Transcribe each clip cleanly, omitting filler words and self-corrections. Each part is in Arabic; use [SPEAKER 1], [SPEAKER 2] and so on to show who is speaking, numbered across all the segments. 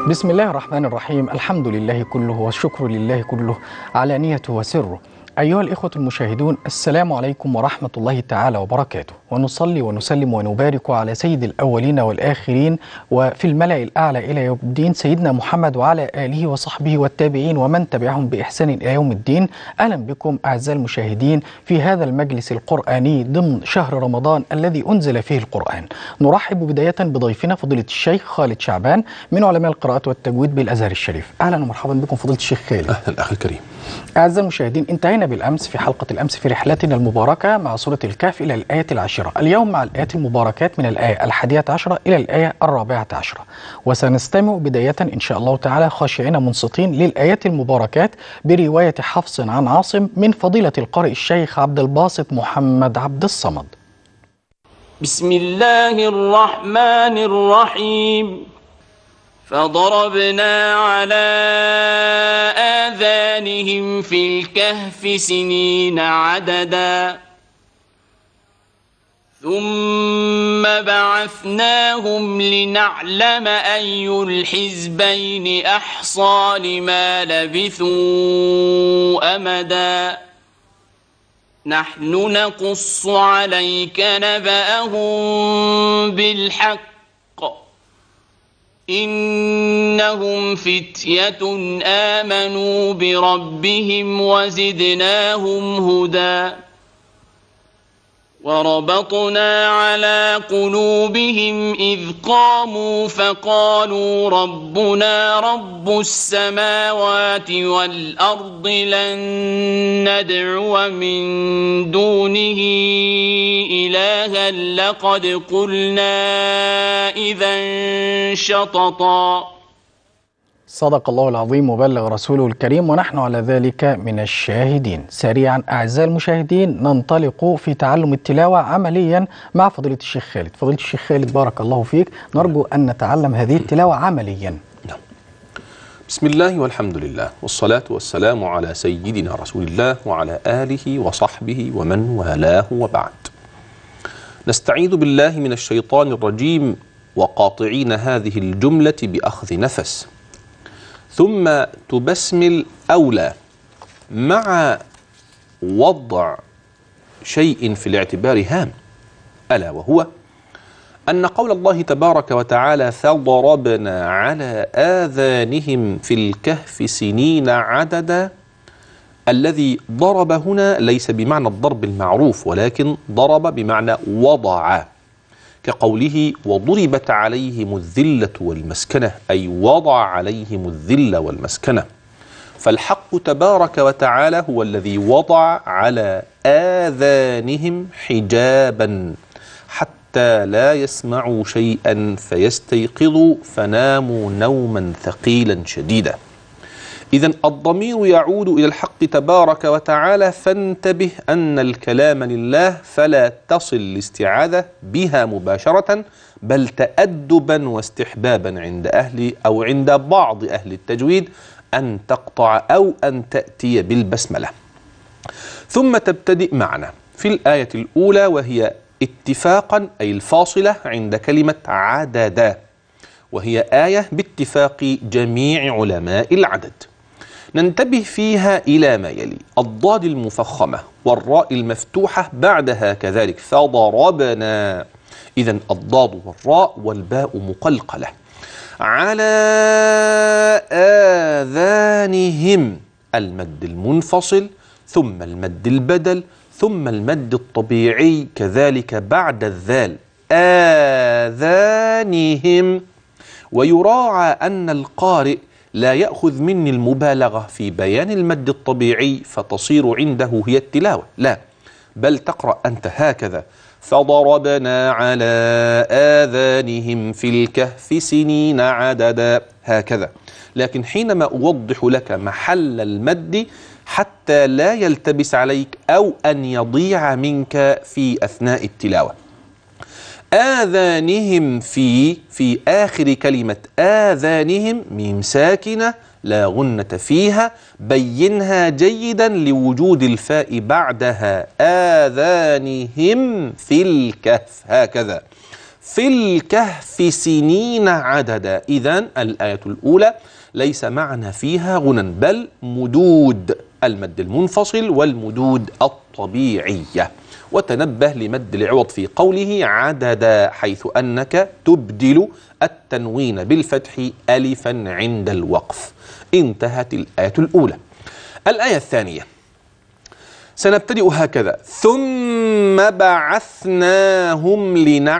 [SPEAKER 1] بسم الله الرحمن الرحيم. الحمد لله كله والشكر لله كله علانيته وسره. أيها الإخوة المشاهدون، السلام عليكم ورحمة الله تعالى وبركاته، ونصلي ونسلم ونبارك على سيد الأولين والآخرين وفي الملأ الأعلى إلى يوم الدين سيدنا محمد وعلى آله وصحبه والتابعين ومن تبعهم بإحسان إلى يوم الدين. أهلا بكم أعزائي المشاهدين في هذا المجلس القرآني ضمن شهر رمضان الذي أنزل فيه القرآن. نرحب بداية بضيفنا فضيلة الشيخ خالد شعبان من علماء القراءات والتجويد بالأزهر الشريف. أهلا ومرحبا بكم فضيلة الشيخ خالد.
[SPEAKER 2] أهلا أخي الكريم.
[SPEAKER 1] أعزائي المشاهدين، انتهينا بالأمس في حلقة الأمس في رحلتنا المباركة مع سورة الكهف إلى الآية العاشرة. اليوم مع الآيات المباركات من الآية 11 إلى الآية 14، وسنستمع بداية إن شاء الله تعالى خاشعين منصتين للآيات المباركات برواية حفص عن عاصم من فضيلة القارئ الشيخ عبد الباسط محمد عبد الصمد.
[SPEAKER 3] بسم الله الرحمن الرحيم. فضربنا على آذانهم في الكهف سنين عددا ثم بعثناهم لنعلم أي الحزبين أحصى لما لبثوا أمدا نحن نقص عليك نبأهم بالحق إنهم فتية آمنوا بربهم وزدناهم هدى وربطنا على قلوبهم إذ قاموا فقالوا ربنا رب السماوات والأرض لن ندعو من دونه إلها لقد قلنا إذا شططا.
[SPEAKER 1] صدق الله العظيم وبلغ رسوله الكريم ونحن على ذلك من الشاهدين. سريعا أعزائي المشاهدين ننطلق في تعلم التلاوة عمليا مع فضيلة الشيخ خالد. فضيلة الشيخ خالد بارك الله فيك، نرجو أن نتعلم هذه التلاوة عمليا.
[SPEAKER 2] بسم الله والحمد لله والصلاة والسلام على سيدنا رسول الله وعلى آله وصحبه ومن والاه وبعد. نستعيذ بالله من الشيطان الرجيم وقاطعين هذه الجملة بأخذ نفس، ثم تبسمل أولى مع وضع شيء في الاعتبار هام، ألا وهو أن قول الله تبارك وتعالى فضربنا على آذانهم في الكهف سنين عددا، الذي ضرب هنا ليس بمعنى الضرب المعروف، ولكن ضرب بمعنى وضع، كقوله وضربت عليهم الذلة والمسكنة، أي وضع عليهم الذل والمسكنة. فالحق تبارك وتعالى هو الذي وضع على آذانهم حجابا حتى لا يسمعوا شيئا فيستيقظوا فناموا نوما ثقيلا شديدا. إذن الضمير يعود إلى الحق تبارك وتعالى، فانتبه أن الكلام لله فلا تصل الاستعاذة بها مباشرة، بل تأدبا واستحبابا عند أهل أو عند بعض أهل التجويد أن تقطع أو أن تأتي بالبسملة. ثم تبتدئ معنا في الآية الأولى، وهي اتفاقا أي الفاصلة عند كلمة عددا، وهي آية باتفاق جميع علماء العدد. ننتبه فيها إلى ما يلي: الضاد المفخمة والراء المفتوحة بعدها كذلك فضربنا، إذن الضاد والراء والباء مقلقلة. على آذانهم المد المنفصل ثم المد البدل ثم المد الطبيعي كذلك بعد الذال آذانهم. ويراعى أن القارئ لا يأخذ مني المبالغة في بيان المد الطبيعي فتصير عنده هي التلاوة، لا، بل تقرأ أنت هكذا: فضربنا على آذانهم في الكهف سنين عددا، هكذا. لكن حينما أوضح لك محل المد حتى لا يلتبس عليك أو أن يضيع منك في أثناء التلاوة، آذانهم في آخر كلمة آذانهم ميم ساكنة لا غنة فيها، بينها جيدا لوجود الفاء بعدها، آذانهم في الكهف، هكذا. في الكهف سنين عددا. إذن الآية الأولى ليس معنى فيها غنى بل مدود، المد المنفصل والمدود الطبيعية. وتنبه لمد العوض في قوله عددا، حيث أنك تبدل التنوين بالفتح ألفا عند الوقف. انتهت الآية الأولى. الآية الثانية سنبتدئ هكذا: ثم بعثناهم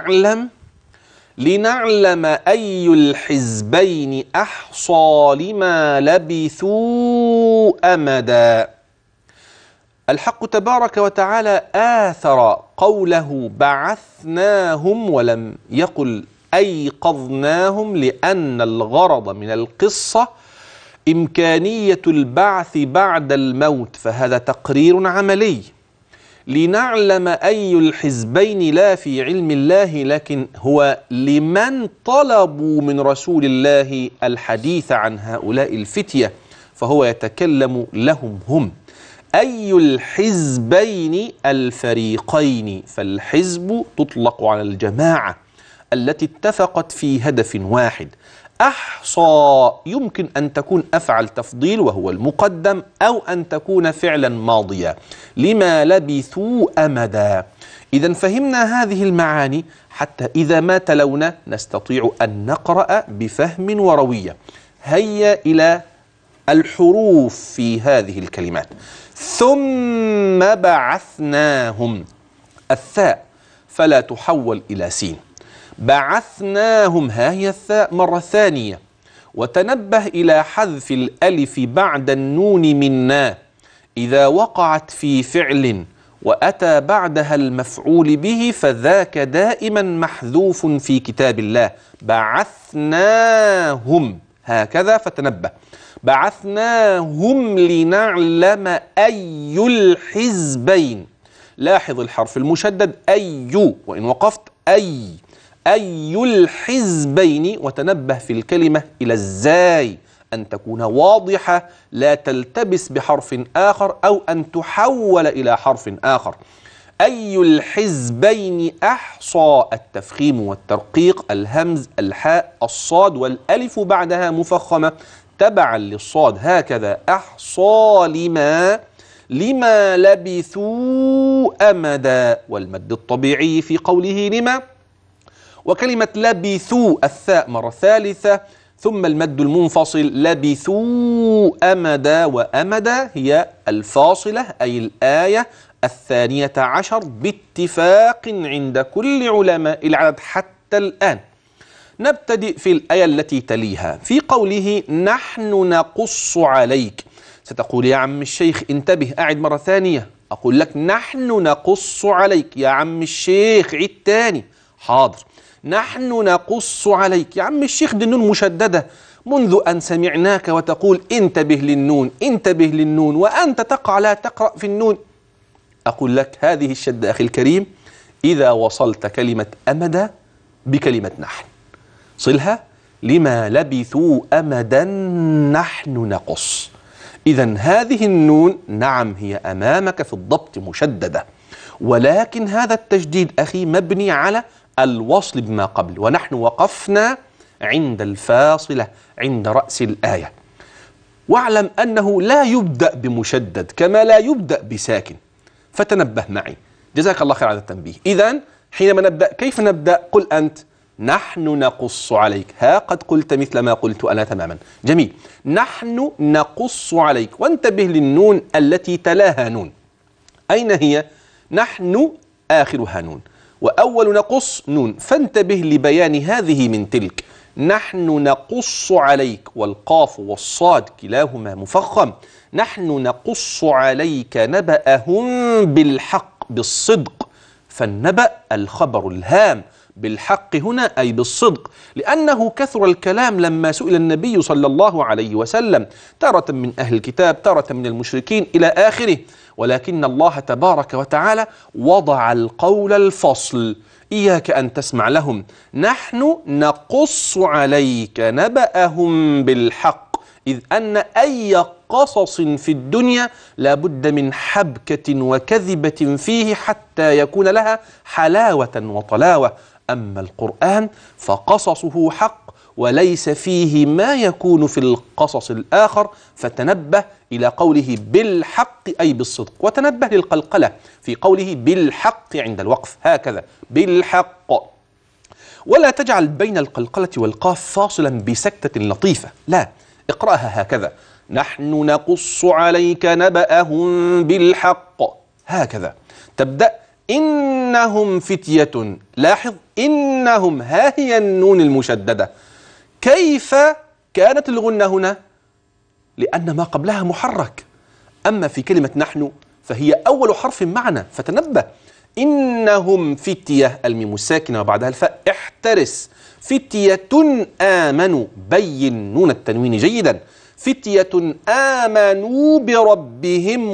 [SPEAKER 2] لنعلم أي الحزبين أحصى لما لبثوا أمدا. الحق تبارك وتعالى آثر قوله بعثناهم ولم يقل أيقظناهم، لأن الغرض من القصة إمكانية البعث بعد الموت، فهذا تقرير عملي. لنعلم أي الحزبين لا في علم الله، لكن هو لمن طلبوا من رسول الله الحديث عن هؤلاء الفتية، فهو يتكلم لهم هم. أي الحزبين الفريقين، فالحزب تطلق على الجماعة التي اتفقت في هدف واحد. أحصى يمكن أن تكون أفعل تفضيل وهو المقدم، أو أن تكون فعلا ماضيا، لما لبثوا أمدا. إذا فهمنا هذه المعاني حتى إذا ما تلونا نستطيع أن نقرأ بفهم وروية. هيا إلى الحروف في هذه الكلمات. ثم بعثناهم، الثاء فلا تحول إلى سين. بعثناهم، ها هي الثاء مرة ثانية. وتنبه إلى حذف الألف بعد النون منا إذا وقعت في فعل وأتى بعدها المفعول به، فذاك دائما محذوف في كتاب الله. بعثناهم هكذا، فتنبه. بعثناهم لنعلم أي الحزبين. لاحظ الحرف المشدد أي، وإن وقفت أي الحزبين. وتنبه في الكلمة إلى الزاي، أن تكون واضحة لا تلتبس بحرف آخر أو أن تحول إلى حرف آخر. أي الحزبين أحصى، التفخيم والترقيق، الهمز، الحاء، الصاد والألف بعدها مفخمة تبعا للصاد، هكذا. أحصى لما لبثوا أمدا، والمد الطبيعي في قوله لما. وكلمة لبثوا الثاء مرة ثالثة، ثم المد المنفصل لبثوا أمدا. وأمدا هي الفاصلة، أي الآية 12 باتفاق عند كل علماء العدد حتى الآن. نبتدئ في الآية التي تليها في قوله نحن نقص عليك. ستقول يا عم الشيخ انتبه، أعد مرة ثانية. أقول لك نحن نقص عليك. يا عم الشيخ عيد تاني. حاضر. نحن نقص عليك. يا عم الشيخ دي النون مشددة منذ أن سمعناك وتقول انتبه للنون انتبه للنون، وأنت تقع لا تقرأ في النون. أقول لك هذه الشدة أخي الكريم إذا وصلت كلمة أمدا بكلمة نحن، صلها لما لبثوا أمدا نحن نقص. إذن هذه النون نعم هي أمامك في الضبط مشددة، ولكن هذا التشديد أخي مبني على الوصل بما قبل، ونحن وقفنا عند الفاصلة عند رأس الآية. واعلم أنه لا يبدأ بمشدد كما لا يبدأ بساكن، فتنبه معي جزاك الله خير على التنبيه. إذن حينما نبدأ كيف نبدأ؟ قل أنت نحن نقص عليك. ها قد قلت مثل ما قلت أنا تماما. جميل. نحن نقص عليك، وانتبه للنون التي تلاها نون. أين هي؟ نحن آخرها نون وأول نقص نون، فانتبه لبيان هذه من تلك. نحن نقص عليك، والقاف والصاد كلاهما مفخم. نحن نقص عليك نبأهم بالحق بالصدق، فالنبأ الخبر الهام، بالحق هنا أي بالصدق، لأنه كثر الكلام لما سئل النبي صلى الله عليه وسلم تارة من أهل الكتاب تارة من المشركين إلى آخره، ولكن الله تبارك وتعالى وضع القول الفصل. إياك أن تسمع لهم نحن نقص عليك نبأهم بالحق، إذ أن أي قصص في الدنيا لا بد من حبكة وكذبة فيه حتى يكون لها حلاوة وطلاوة. أما القرآن فقصصه حق وليس فيه ما يكون في القصص الآخر، فتنبه إلى قوله بالحق أي بالصدق، وتنبه للقلقلة في قوله بالحق عند الوقف، هكذا بالحق. ولا تجعل بين القلقلة والقاف فاصلا بسكتة لطيفة، لا، اقرأها هكذا: نحن نقص عليك نبأهم بالحق، هكذا. تبدأ إنهم فتية، لاحظ إنهم، ها هي النون المشددة. كيف كانت الغنة هنا؟ لأن ما قبلها محرك. أما في كلمة نحن فهي أول حرف معنا، فتنبه. إنهم فتية، الميم الساكنة وبعدها الفاء، احترس. فتية آمنوا، بين نون التنوين جيدا. فتية آمنوا بربهم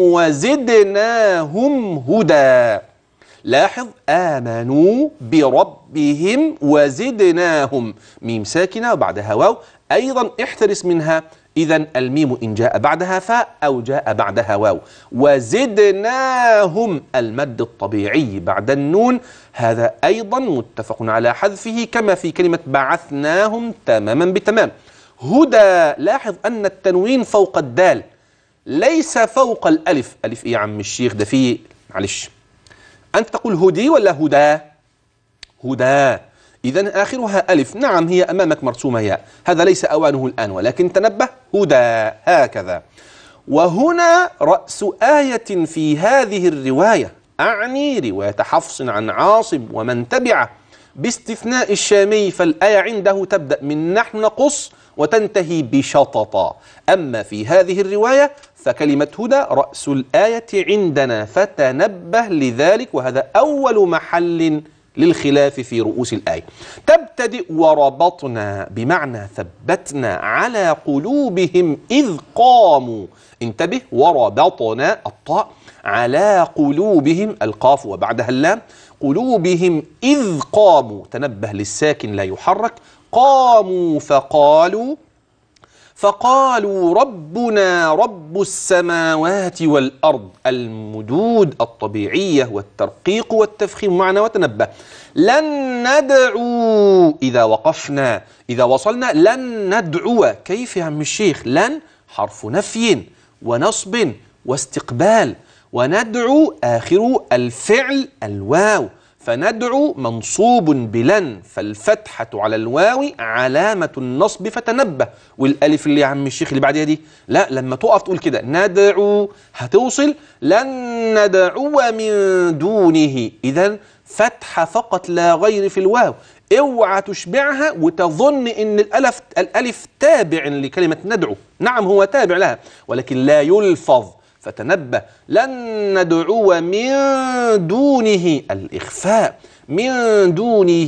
[SPEAKER 2] وزدناهم هدى. لاحظ آمنوا بربهم وزدناهم، ميم ساكنة وبعدها واو، أيضا احترس منها. إذن الميم إن جاء بعدها فاء أو جاء بعدها واو. وزدناهم، المد الطبيعي بعد النون، هذا أيضا متفق على حذفه كما في كلمة بعثناهم تماما بتمام. هدى، لاحظ أن التنوين فوق الدال ليس فوق الألف. ألف إيه يا عم الشيخ؟ ده فيه معلش، أنت تقول هدي ولا هدى؟ هدى، إذن آخرها ألف. نعم هي أمامك مرسومة ياء، هذا ليس أوانه الآن، ولكن تنبه، هدى، هكذا. وهنا رأس آية في هذه الرواية، أعني رواية حفص عن عاصم ومن تبعه باستثناء الشامي، فالآية عنده تبدأ من نحن نقص وتنتهي بشططا. أما في هذه الرواية فكلمة هدى رأس الآية عندنا، فتنبه لذلك، وهذا أول محل للخلاف في رؤوس الآية. تبتدئ وربطنا بمعنى ثبتنا على قلوبهم إذ قاموا، انتبه، وربطنا الطاء على قلوبهم، القاف وبعدها اللام، قلوبهم إذ قاموا، تنبه للساكن لا يحرك، قاموا فقالوا ربنا رب السماوات والأرض، المدود الطبيعية والترقيق والتفخيم معنا، وتنبه. لن ندعو، إذا وقفنا إذا وصلنا لن ندعو، كيف يا عم الشيخ؟ لن حرف نفي ونصب واستقبال، وندعو آخر الفعل الواو، فندعو منصوب بلن، فالفتحة على الواو علامة النصب، فتنبه. والألف اللي يا عم الشيخ اللي بعدها دي، لا، لما تقف تقول كده ندعو هتوصل لن ندعو من دونه، إذن فتحة فقط لا غير في الواو، اوعى تشبعها وتظن ان الألف تابع لكلمة ندعو. نعم هو تابع لها ولكن لا يلفظ، فتنبه. لن ندعو من دونه، الإخفاء، من دونه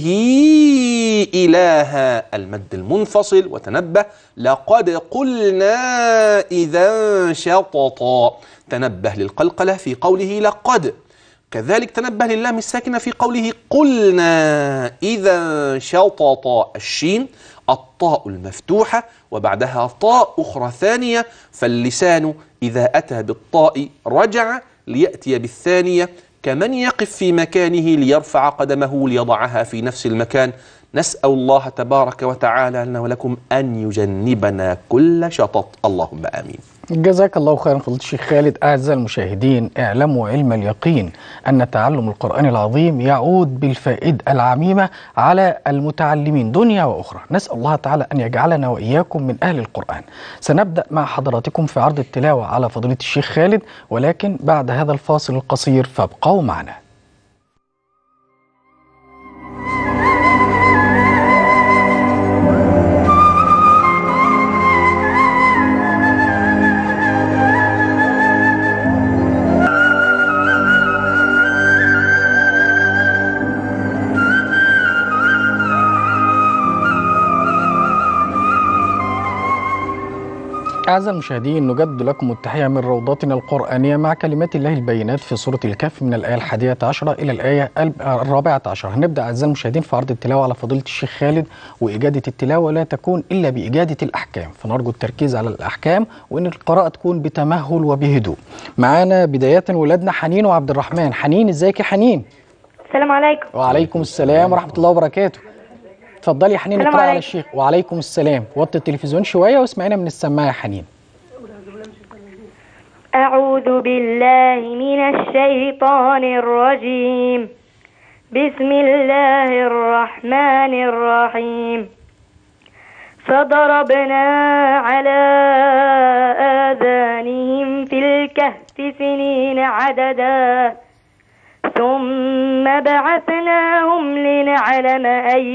[SPEAKER 2] إلها، المد المنفصل، وتنبه. لقد قلنا إذا شططا، تنبه للقلقلة في قوله لقد. كذلك تنبه للام الساكنة في قوله قلنا إذا شططا، الشين الطاء المفتوحة وبعدها طاء أخرى ثانية، فاللسان إذا أتى بالطاء رجع ليأتي بالثانية، كمن يقف في مكانه ليرفع قدمه ليضعها في نفس المكان. نسأل الله تبارك وتعالى لنا ولكم أن يجنبنا كل شطط، اللهم آمين.
[SPEAKER 1] جزاك الله خيرا فضيلة الشيخ خالد. أعزائي المشاهدين، اعلموا علم اليقين أن تعلم القرآن العظيم يعود بالفائدة العميمة على المتعلمين دنيا وأخرى. نسأل الله تعالى أن يجعلنا وإياكم من أهل القرآن. سنبدأ مع حضراتكم في عرض التلاوة على فضيلة الشيخ خالد، ولكن بعد هذا الفاصل القصير، فابقوا معنا. أعزائي المشاهدين، نجدد لكم التحية من روضاتنا القرآنية مع كلمات الله البينات في سورة الكهف من الآية 11 إلى الآية 14. هنبدأ أعزائي المشاهدين في عرض التلاوة على فضيلة الشيخ خالد، وإجادة التلاوة لا تكون إلا بإجادة الأحكام، فنرجو التركيز على الأحكام وإن القراءة تكون بتمهل وبهدوء. معانا بداية ولادنا حنين وعبد الرحمن. حنين، إزيك يا حنين؟
[SPEAKER 4] السلام عليكم.
[SPEAKER 1] وعليكم السلام ورحمة الله وبركاته. اتفضلي يا حنين،
[SPEAKER 4] السلام
[SPEAKER 1] اقرأي على
[SPEAKER 4] عليكم.
[SPEAKER 1] الشيخ. وعليكم السلام. وطي التلفزيون شوية واسمعينا من السماعة يا حنين.
[SPEAKER 4] أعوذ بالله من الشيطان الرجيم. بسم الله الرحمن الرحيم. فضربنا على آذانهم في الكهف سنين عددا ثم بعثناهم لنعلم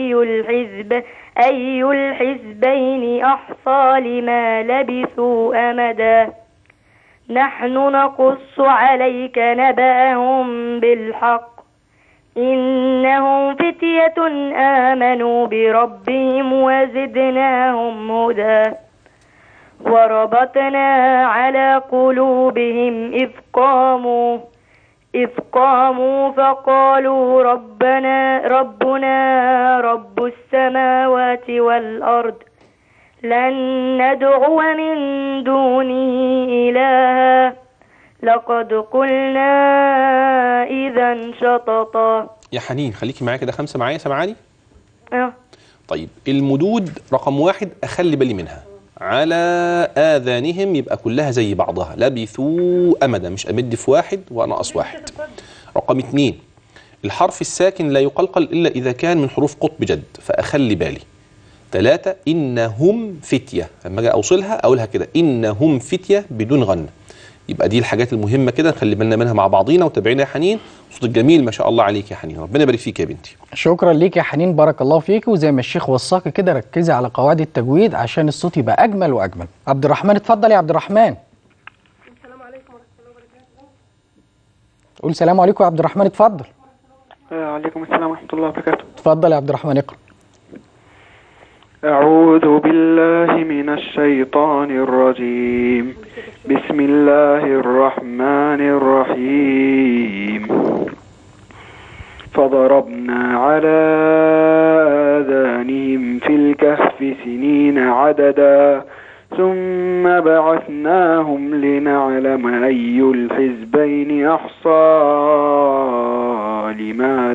[SPEAKER 4] أي الحزبين أحصى لما لبثوا أمدا نحن نقص عليك نبأهم بالحق إنهم فتية آمنوا بربهم وزدناهم هدى وربطنا على قلوبهم إذ قاموا فقالوا ربنا رب السماوات والأرض لن ندعو من دونه إلها لقد قلنا إذا شططا.
[SPEAKER 2] يا حنين خليكي معايا كده 5 معايا، سامعاني؟
[SPEAKER 4] اه
[SPEAKER 2] طيب المدود رقم 1 أخلي بالي منها. على آذانهم يبقى كلها زي بعضها، لبثوا أمدا، مش أمد في 1 وأنقص 1. رقم 2 الحرف الساكن لا يقلقل إلا إذا كان من حروف قطب جد، فأخلي بالي. 3 إنهم فتية، لما أجي أوصلها أقولها كده إنهم فتية بدون غنة. يبقى دي الحاجات المهمة كده نخلي بالنا منها مع بعضينا. وتابعينا يا حنين، صوتك جميل ما شاء الله عليك يا حنين، ربنا يبارك فيك يا بنتي.
[SPEAKER 1] شكرا ليك يا حنين، بارك الله فيك. وزي ما الشيخ وصاك كده ركزي على قواعد التجويد عشان الصوت يبقى أجمل وأجمل. عبد الرحمن اتفضل يا عبد الرحمن.
[SPEAKER 5] السلام عليكم ورحمة الله وبركاته.
[SPEAKER 1] قول سلام عليكم يا عبد الرحمن، اتفضل.
[SPEAKER 5] وعليكم السلام ورحمة الله وبركاته.
[SPEAKER 1] اتفضل يا عبد الرحمن اقرأ.
[SPEAKER 5] أعوذ بالله من الشيطان الرجيم. بسم الله الرحمن الرحيم. فضربنا على آذانهم في الكهف سنين عددا ثم بعثناهم لنعلم أي الحزبين أحصى لما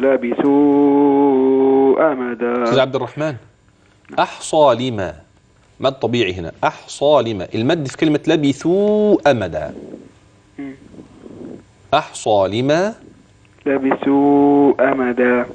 [SPEAKER 5] لبثوا أمدا.
[SPEAKER 2] أستاذ عبد الرحمن، أحصى لما، ما الطبيعي هنا؟ أحصى لما، المد في كلمة لبثوا أمدا. أحصى لما
[SPEAKER 5] لبثوا أمدا.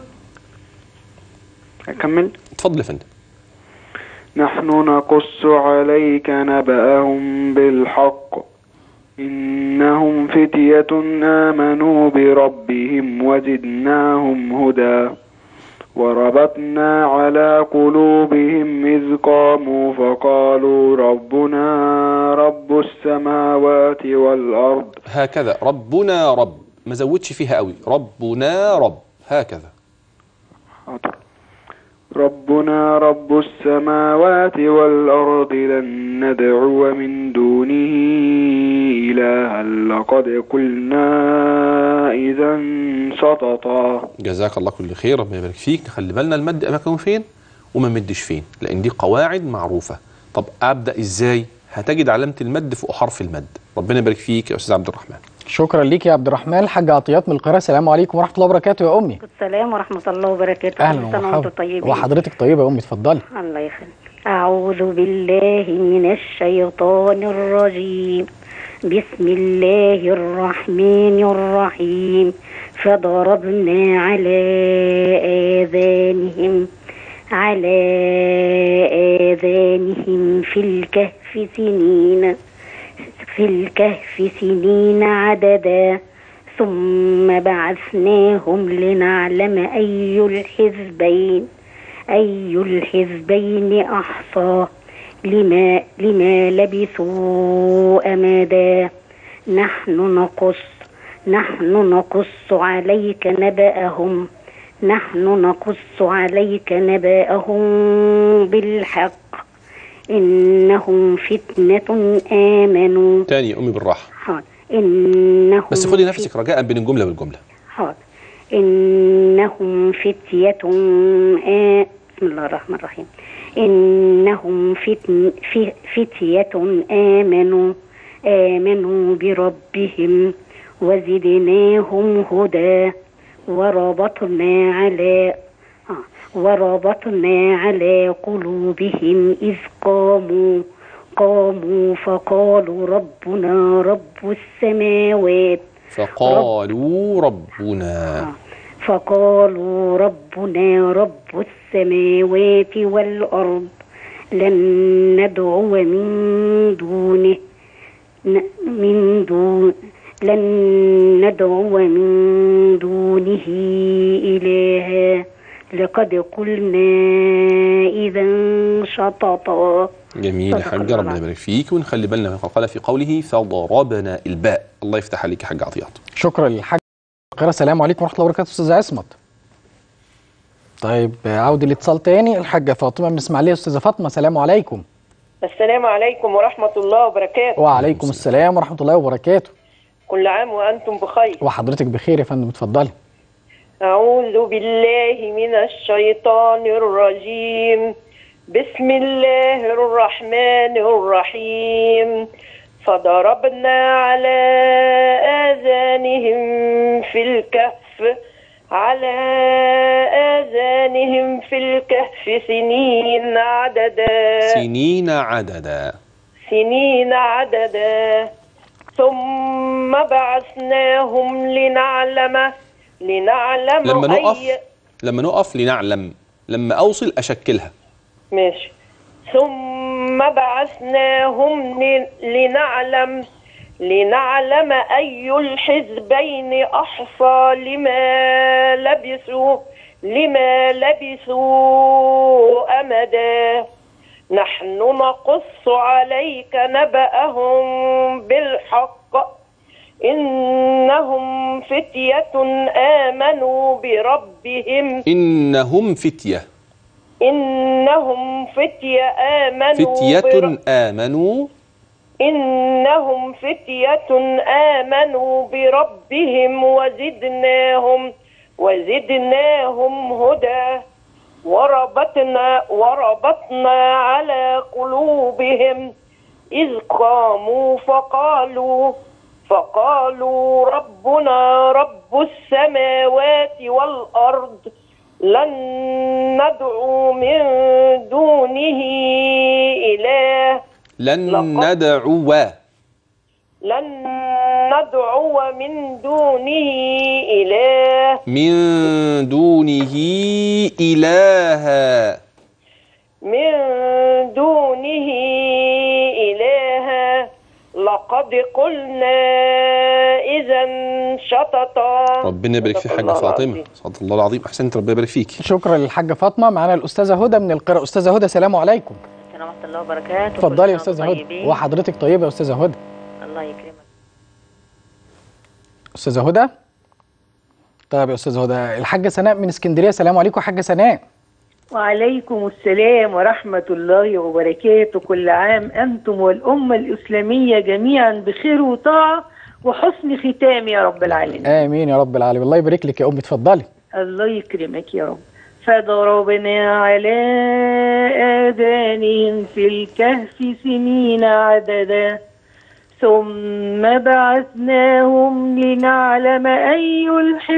[SPEAKER 5] أكمل؟
[SPEAKER 2] اتفضل يا فندم.
[SPEAKER 5] نحن نقص عليك نبأهم بالحق إنهم فتية آمنوا بربهم وزدناهم هدى وربطنا على قلوبهم إذ قاموا فقالوا ربنا رب السماوات والأرض.
[SPEAKER 2] هكذا ربنا رب، ما زودش فيها قوي، ربنا رب هكذا.
[SPEAKER 5] حاضر. ربنا رب السماوات والأرض لن ندعو من دونه إلها لقد قلنا إذا شططا.
[SPEAKER 2] جزاك الله كل خير، ربنا يبارك فيك. نخلي بالنا المد أماكنه فين وما مدش فين، لأن دي قواعد معروفة. طب أبدأ إزاي؟ هتجد علامة المد فوق حرف المد. ربنا يبارك فيك يا أستاذ عبد الرحمن.
[SPEAKER 1] شكرا ليك يا عبد الرحمن. الحاجة عطيات من القاهرة، السلام عليكم ورحمة الله وبركاته يا أمي.
[SPEAKER 6] السلام ورحمة الله وبركاته.
[SPEAKER 1] أهلا ومرحبا. وحضرتك طيبة يا أمي، اتفضلي.
[SPEAKER 6] الله يخليك. أعوذ بالله من الشيطان الرجيم. بسم الله الرحمن الرحيم. فضربنا على آذانهم في الكهف سنين عددا ثم بعثناهم لنعلم أي الحزبين أحصى لما لبثوا أمدا نحن نقص عليك نبأهم بالحق إنهم فتنة آمنوا.
[SPEAKER 2] تاني يا أمي بالراحة.
[SPEAKER 6] حاضر. إنهم
[SPEAKER 2] بس خدي نفسك رجاء بين الجملة والجملة.
[SPEAKER 6] حاضر. إنهم فتية بسم الله الرحمن الرحيم. إنهم فتية آمنوا بربهم وزدناهم هدى وربطنا على قلوبهم إذ قاموا فقالوا ربنا رب السماوات فقالوا ربنا رب السماوات والأرض لن ندعو من دونه إلها لقد قلنا إذا شططا.
[SPEAKER 2] جميل يا حاجة، ربنا يبارك فيك، ونخلي بالنا من قال في قوله فضربنا الباء. الله يفتح عليك يا حاج عطيات.
[SPEAKER 1] شكرا للحاج. السلام عليكم ورحمة الله وبركاته. أستاذ عصمت. طيب عودة الاتصال تاني. الحاجة فاطمة من إسماعيلية. أستاذة فاطمة السلام عليكم.
[SPEAKER 7] السلام عليكم ورحمة الله وبركاته.
[SPEAKER 1] وعليكم السلام ورحمة الله وبركاته.
[SPEAKER 7] كل عام وأنتم بخير.
[SPEAKER 1] وحضرتك بخير يا فندم، اتفضلي.
[SPEAKER 7] أعوذ بالله من الشيطان الرجيم. بسم الله الرحمن الرحيم. فضربنا على آذانهم في الكهف سنين عددا ثم بعثناهم لنعلم
[SPEAKER 2] لما نقف لنعلم، لما أوصل أشكلها.
[SPEAKER 7] ماشي. ثم بعثناهم لنعلم أي الحزبين أحصى لما لبثوا أمدا. نحن نقص عليك نبأهم بالحق إنهم فتية آمنوا بربهم.
[SPEAKER 2] إنهم فتية
[SPEAKER 7] آمنوا بربهم وزدناهم هدى. وربطنا على قلوبهم إذ قاموا فقالوا ربنا رب السماوات والأرض لن ندعو من دونه إله.
[SPEAKER 2] لن ندعو
[SPEAKER 7] من دونه إله. لقد قلنا إذا شططا.
[SPEAKER 2] ربنا يبارك فيك حاجة فاطمة، صدق الله العظيم. أحسنت، ربنا يبارك فيك.
[SPEAKER 1] شكرا للحاجة فاطمة. معنا الأستاذة هدى من القراءة. أستاذة هدى السلام عليكم.
[SPEAKER 8] السلام ورحمة الله وبركاته.
[SPEAKER 1] اتفضلي يا أستاذة هدى. وحضرتك طيبة يا أستاذة هدى.
[SPEAKER 8] الله يكرمك.
[SPEAKER 1] أستاذة هدى. طيب يا أستاذة هدى، الحاجة سناء من اسكندرية. السلام عليكم حاجة سناء.
[SPEAKER 9] وعليكم السلام ورحمة الله وبركاته. كل عام أنتم والأمة الإسلامية جميعا بخير وطاعة وحسن ختام يا رب العالمين.
[SPEAKER 1] آمين يا رب العالمين. الله يبارك لك يا أمي، اتفضلي.
[SPEAKER 9] الله يكرمك يا رب. فضربنا على آذانهم في الكهف سنين عددا ثم بعثناهم لنعلم أي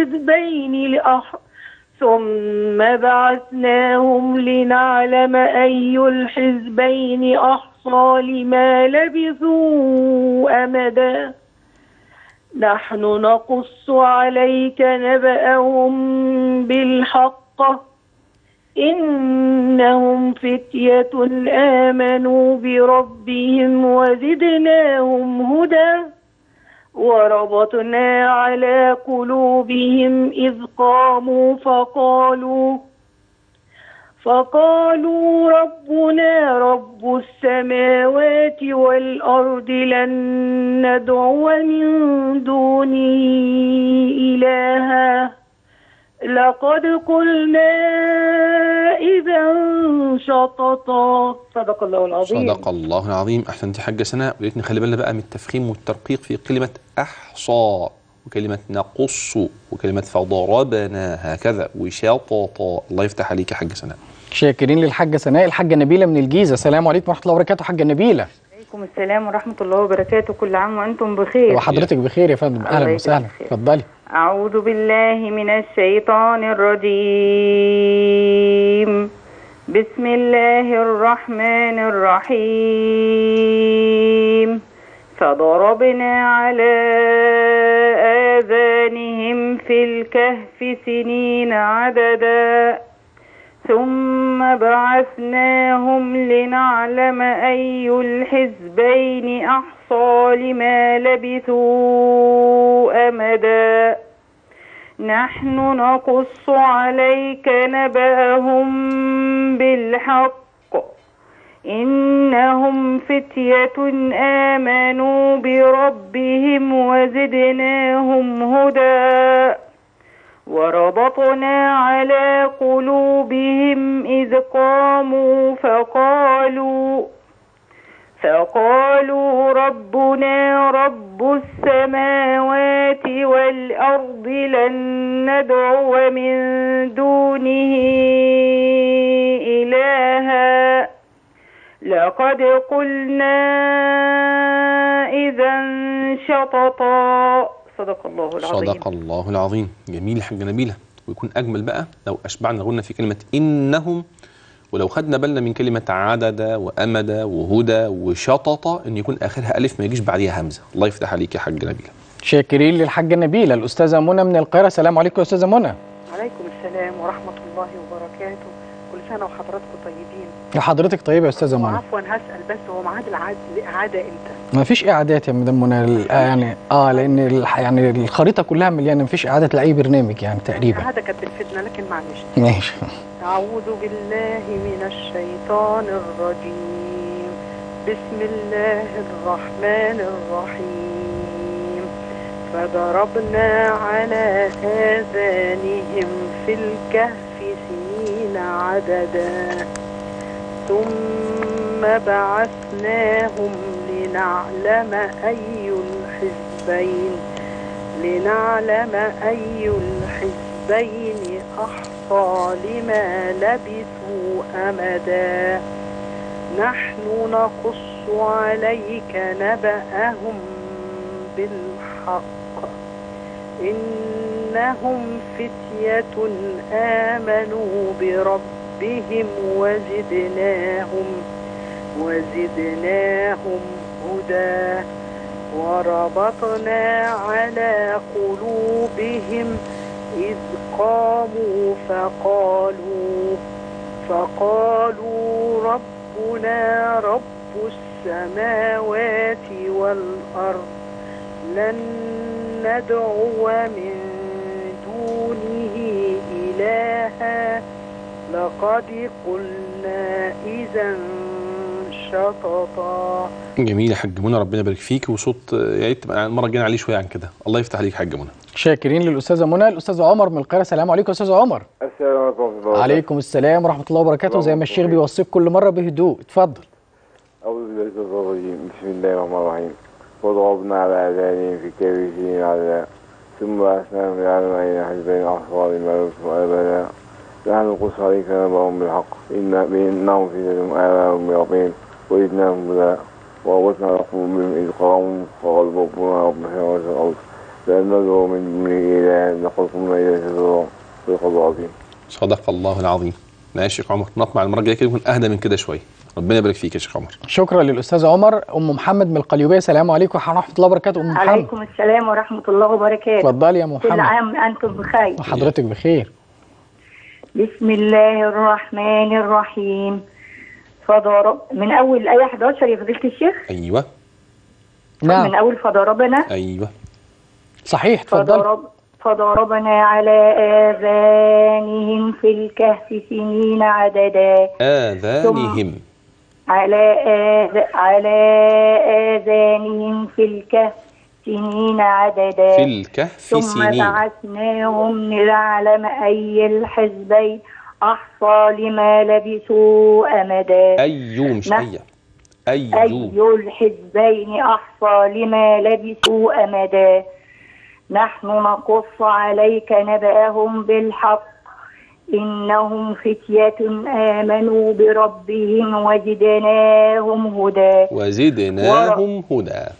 [SPEAKER 9] الحزبين أحصى لما لبثوا أمدا. نحن نقص عليك نبأهم بالحق إنهم فتية آمنوا بربهم وزدناهم هدى. وربطنا على قلوبهم إذ قاموا فقالوا ربنا رب السماوات والأرض لن ندعو من دونه إلها لقد قلنا إذا شططا. صدق الله العظيم.
[SPEAKER 2] صدق الله العظيم. أحسنت حاجة سناء. وليت نخلي بالنا بقى من التفخيم والترقيق في كلمة أحصى وكلمة نقص وكلمة فضربنا هكذا وشططا. الله يفتح عليك يا حاجة سناء.
[SPEAKER 1] شاكرين للحاجة سناء. الحاجة نبيلة من الجيزة. السلام عليكم ورحمة الله وبركاته حاجة نبيلة.
[SPEAKER 10] وعليكم السلام ورحمة الله وبركاته. كل عام وأنتم بخير.
[SPEAKER 1] وحضرتك بخير يا فندم. أهلا وسهلا. اتفضلي.
[SPEAKER 10] أعوذ بالله من الشيطان الرجيم. بسم الله الرحمن الرحيم. فضربنا على آذانهم في الكهف سنين عددا ثم بعثناهم لنعلم أي الحزبين أحصى لما لبثوا أمدا نحن نقص عليك نبأهم بالحق إنهم فتية آمنوا بربهم وزدناهم هدى وربطنا على قلوبهم إذ قاموا فقالوا ربنا رب السماوات والأرض لن ندعو من دونه إلها لقد قلنا إذا شططا. صدق الله العظيم.
[SPEAKER 2] صدق الله العظيم. جميل يا حاجة نبيلة، ويكون أجمل بقى لو أشبعنا قلنا في كلمة إنهم، ولو خدنا بالنا من كلمة عدد وأمد وهدى وشطط إن يكون آخرها ألف ما يجيش بعديها همزة. الله يفتح عليك يا حاجة نبيلة.
[SPEAKER 1] شاكرين للحاجة نبيلة. الأستاذة منى من القاهرة. السلام عليكم يا أستاذة منى.
[SPEAKER 11] عليكم السلام ورحمة الله وبركاته. كل سنة وحضراتكم طيبين.
[SPEAKER 1] وحضرتك طيبة يا أستاذة منى.
[SPEAKER 11] عفوا هسأل بس، هو ميعاد الإعادة إمتى؟
[SPEAKER 1] ما فيش إعادات يا مدام منى يعني لأن يعني الخريطة كلها مليانة، ما فيش إعادة لأي برنامج يعني تقريبا.
[SPEAKER 11] الإعادة كانت بتفيدنا لكن معلش.
[SPEAKER 1] ماشي.
[SPEAKER 11] أعوذ بالله من الشيطان الرجيم. بسم الله الرحمن الرحيم. فضربنا على آذانهم في الكهف سنين عددا ثم بعثناهم لنعلم أي الحزبين أحصى لما لبثوا أمدا نحن نقص عليك نبأهم بالحق إنهم فتية آمنوا بربهم وزدناهم هدى وربطنا على قلوبهم إذ قاموا فقالوا ربنا رب السماوات والأرض لن ندعو من دونه إلها لقد قلنا إذا شططا.
[SPEAKER 2] جميل يا حاج منى، ربنا يبارك فيك، وصوت يا ريت تبقى المره الجايه عليه شويه عن كده. الله يفتح عليك يا حاج منى.
[SPEAKER 1] شاكرين للأستاذة منى. الأستاذ عمر من القاهرة. السلام عليكم يا أستاذ عمر.
[SPEAKER 12] السلام عليكم ورحمة الله.
[SPEAKER 1] عليكم السلام ورحمة الله وبركاته. زي ما الشيخ بيوصيك كل مرة بهدوء، اتفضل.
[SPEAKER 12] أعوذ بالله من الشيطان الرجيم. بسم الله الرحمن الرحيم. وضربنا على آذانهم في الكهف سنين عددا ثم بعثناهم لنعلم أي الحزبين أحصى لما لبثوا أمدا نحن نقص عليك نبأهم بالحق إنهم فتية آمنوا بربهم وزدناهم هدى وربطنا على قلوبهم إذ قاموا فقالوا ربنا رب السماوات والأرض لن ندعو من دونه إلها لقد قلنا إذا شططا. صدق الله العظيم.
[SPEAKER 2] صدق الله العظيم. ماشي يا شيخ عمر، نطمع المره الجايه كده يكون اهدى من كده شويه. ربنا يبارك فيك يا شيخ عمر.
[SPEAKER 1] شكرا للاستاذ عمر. ام محمد من القليوبيه. السلام عليكم ورحمه الله وبركاته. ام محمد.
[SPEAKER 6] عليكم السلام ورحمه الله وبركاته.
[SPEAKER 1] اتفضلي يا ام محمد.
[SPEAKER 6] كل عام وانتم بخير.
[SPEAKER 1] وحضرتك بخير.
[SPEAKER 6] بسم الله الرحمن الرحيم. من اول ايه 11 يا فضيله الشيخ.
[SPEAKER 2] ايوه
[SPEAKER 1] نعم.
[SPEAKER 6] من اول فضربنا.
[SPEAKER 2] ايوه
[SPEAKER 1] صحيح. اتفضل.
[SPEAKER 6] فضربنا على آذانهم في الكهف سنين عددا.
[SPEAKER 2] آذانهم.
[SPEAKER 6] على آذانهم في الكهف سنين عددا.
[SPEAKER 2] في الكهف
[SPEAKER 6] ثم
[SPEAKER 2] سنين.
[SPEAKER 6] ثم بعثناهم لنعلم أي الحزبين أحصى لما لبثوا أمدا.
[SPEAKER 2] مش أي
[SPEAKER 6] الحزبين أحصى لما لبثوا أمدا نحن نقص عليك نبأهم بالحق إنهم فتية آمنوا بربهم وزدناهم هدى.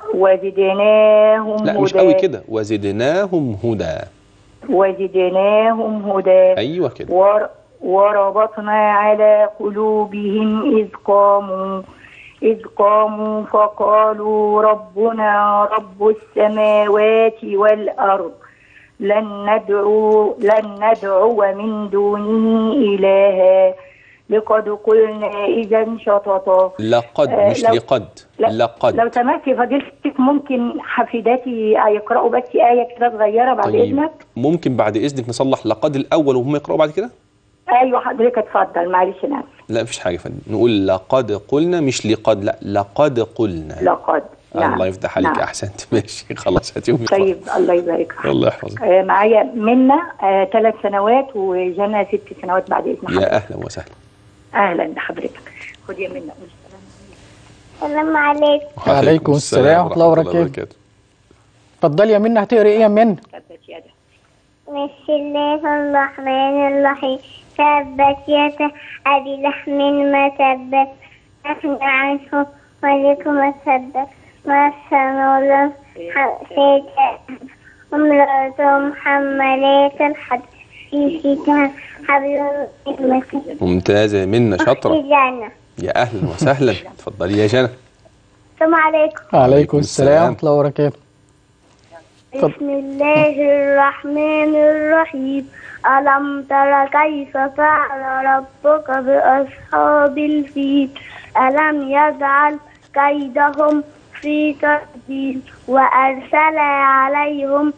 [SPEAKER 6] وزدناهم
[SPEAKER 2] لا
[SPEAKER 6] هدى.
[SPEAKER 2] مش قوي كده، وزدناهم هدى.
[SPEAKER 6] وزدناهم هدى.
[SPEAKER 2] ايوه كده.
[SPEAKER 6] وربطنا على قلوبهم إذ قاموا فقالوا ربنا رب السماوات والأرض لن ندعو من دونه إلها لقد قلنا إذا شططا.
[SPEAKER 2] لقد مش لقد. لقد.
[SPEAKER 6] لو سمحت يا فضيلتك ممكن حفيداتي يقرأوا بس آية كده صغيرة بعد إذنك؟
[SPEAKER 2] ممكن بعد إذنك نصلح لقد الأول وهم يقرأوا بعد كده؟
[SPEAKER 6] ايوه حضرتك اتفضل، معلش انا
[SPEAKER 2] لا مفيش حاجه يا فندم، نقول لقد قلنا مش لقد، لا لقد قلنا.
[SPEAKER 6] لقد. نعم.
[SPEAKER 2] الله يفتح عليك. نعم. احسنت. ماشي خلاص هاتيهم.
[SPEAKER 6] طيب الله يبارك فيك.
[SPEAKER 2] الله يحفظك.
[SPEAKER 6] معايا منى 3 سنوات وجنى 6 سنوات بعد اذن حضرتك.
[SPEAKER 2] يا اهلا وسهلا.
[SPEAKER 6] اهلا بحضرتك. خد يا منى.
[SPEAKER 4] السلام عليكم.
[SPEAKER 1] وعليكم السلام ورحمه الله وبركاته. اتفضلي يا منى، هتقري ايه يا منى؟
[SPEAKER 4] بسم الله الرحمن الرحيم. تبت يدا أبي لحم ما تبت أغنى عنه ولكم ما تبت ما سنولم حسيتا امرأة حمالات الحديد في جيدها حبل من مسد.
[SPEAKER 2] ممتازة يا منى، شاطرة. يا أهلا وسهلا. اتفضلي يا جنى.
[SPEAKER 4] السلام عليكم.
[SPEAKER 1] وعليكم السلام ورحمة الله وبركاته.
[SPEAKER 4] بسم الله الرحمن الرحيم. ألم تر كيف فعل ربك بأصحاب الفيل ألم يجعل كيدهم في تضليل وأرسل عليهم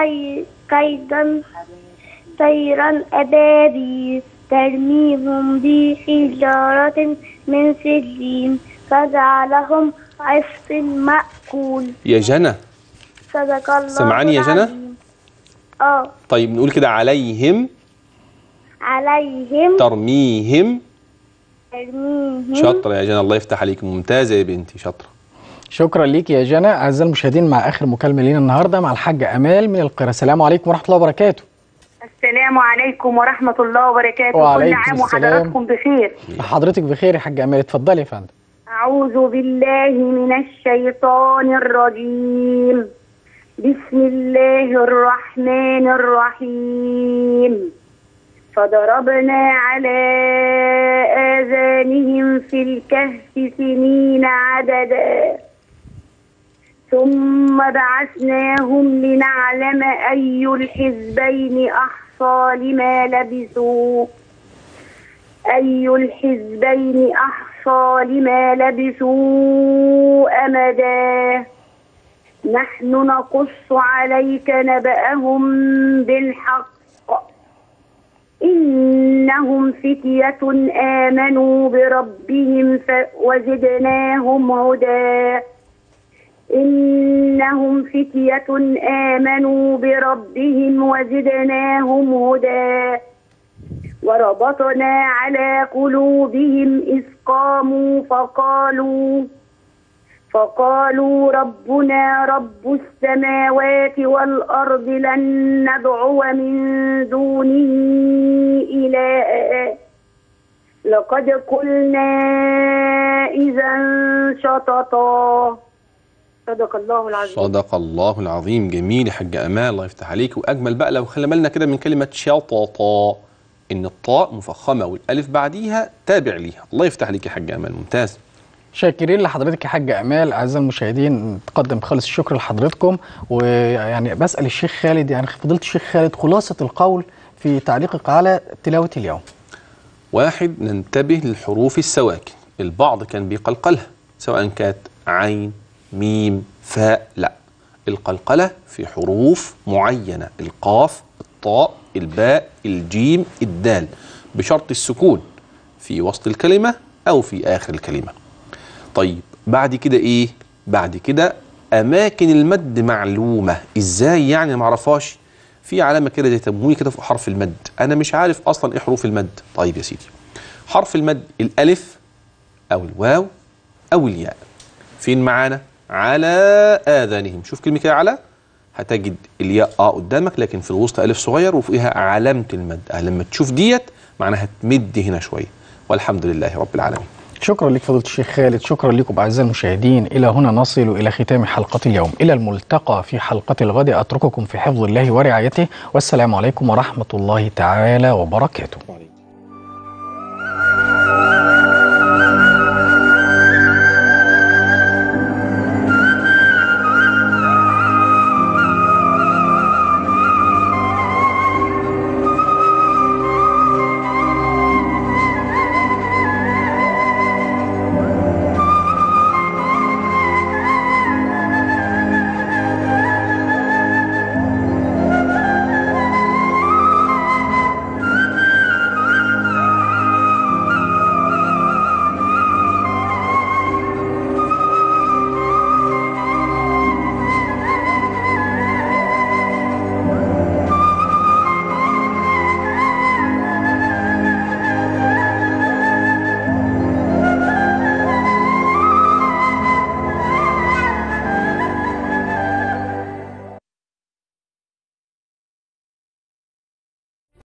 [SPEAKER 4] طيرا أبابيل ترميهم بحجارة من سجين فجعلهم عصف مأكول.
[SPEAKER 2] يا جنى
[SPEAKER 4] صدق الله.
[SPEAKER 2] سمعاني يا جنى؟
[SPEAKER 4] طيب
[SPEAKER 2] نقول كده عليهم ترميهم. شاطرة يا جنى، الله يفتح عليك. ممتازة يا بنتي، شاطرة.
[SPEAKER 1] شكرا ليك يا جنى. أعزائي المشاهدين مع آخر مكالمة لينا النهاردة مع الحاجة أمال من القاهرة. السلام عليكم ورحمة الله وبركاته.
[SPEAKER 6] السلام عليكم ورحمة الله وبركاته.
[SPEAKER 1] وعليكم
[SPEAKER 6] كل عام وحضراتكم بخير.
[SPEAKER 1] حضرتك بخير يا حاجة أمال، اتفضلي يا فندم.
[SPEAKER 6] أعوذ بالله من الشيطان الرجيم. بسم الله الرحمن الرحيم. فضربنا على آذانهم في الكهف سنين عددا ثم بعثناهم لنعلم أي الحزبين أحصى لما لبثوا أمدا. نحن نقص عليك نبأهم بالحق إنهم فتية آمنوا بربهم وزدناهم هدى. وربطنا على قلوبهم إذ قاموا فقالوا ربنا رب السماوات والأرض لن ندعو من دونه إلها لقد قلنا إذا شططا. صدق الله العظيم.
[SPEAKER 2] صدق الله العظيم. جميل يا حاجة أمال، الله يفتح عليك. وأجمل بقى لو خلي بالنا كده من كلمة شططا، إن الطاء مفخمة والألف بعديها تابع ليها. الله يفتح عليك يا حاجة أمال، ممتاز.
[SPEAKER 1] شاكرين لحضرتك يا حاجة أمال. أعزائي المشاهدين نقدم خالص الشكر لحضرتكم. ويعني بسأل الشيخ خالد، يعني فضيلة الشيخ خالد، خلاصة القول في تعليقك على تلاوة اليوم.
[SPEAKER 2] 1. ننتبه للحروف السواكن. البعض كان بيقلقلها سواء كانت عين ميم فاء، لا، القلقلة في حروف معينة: القاف، الطاء، الباء، الجيم، الدال، بشرط السكون في وسط الكلمة أو في آخر الكلمة. طيب بعد كده إيه؟ بعد كده أماكن المد معلومة. إزاي يعني ما أعرفهاش؟ في علامة كده زي تمويه كده في حرف المد، أنا مش عارف أصلا إيه حروف المد. طيب يا سيدي، حرف المد الألف أو الواو أو الياء. فين معانا؟ على آذانهم. شوف كلمة كده على، هتجد الياء قدامك لكن في الوسط ألف صغير وفيها علامة المد. لما تشوف ديت معناها تمد هنا شوية. والحمد لله رب العالمين.
[SPEAKER 1] شكرا لك فضيلة الشيخ خالد، شكرا لكم أعزائي المشاهدين. إلى هنا نصل إلى ختام حلقة اليوم، إلى الملتقى في حلقة الغد. أترككم في حفظ الله ورعايته، والسلام عليكم ورحمة الله تعالى وبركاته.